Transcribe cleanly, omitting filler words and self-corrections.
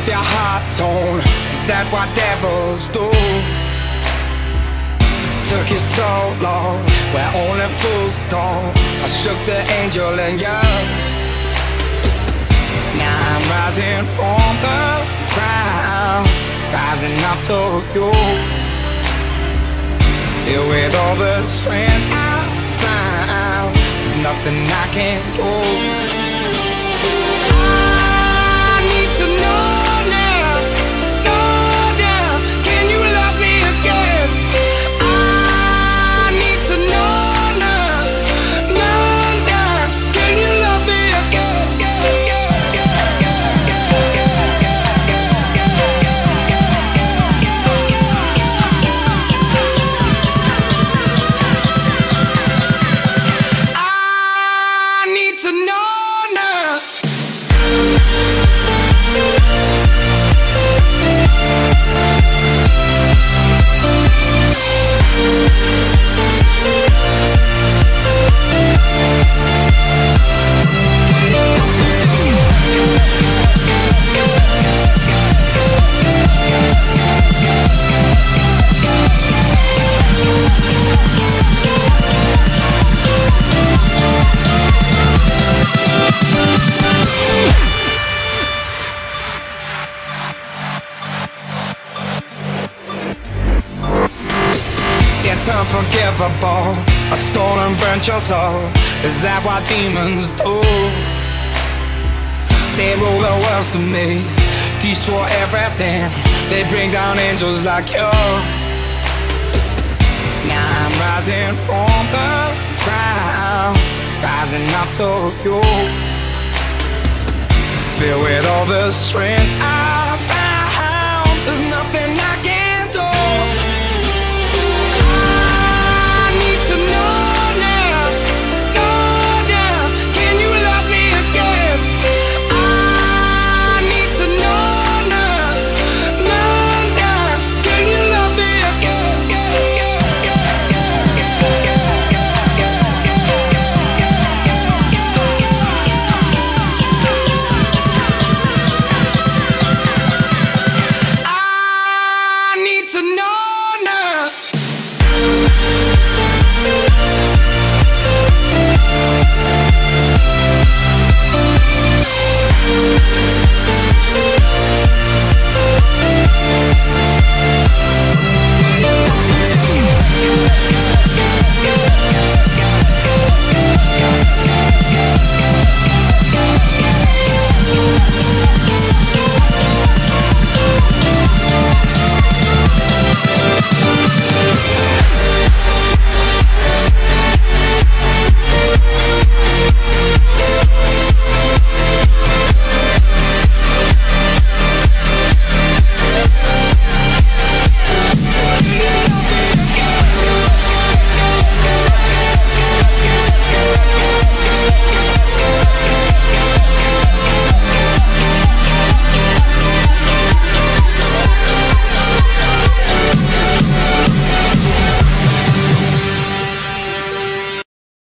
your heart torn? Is that what devils do? Took you so long, where only fools gone. I shook the angel in you. Now I'm rising from the ground, rising up to you. Filled with all the strength I found, there's nothing I can't do. I need to know now, know now, can you love me again? I need to know now, know now, can you love me again? To know now. It's unforgivable, I stole and burnt your soul. Is that what demons do? They rule the world to me, destroy everything. They bring down angels like you. Now I'm rising from the ground, rising up to you. Filled with all the strength I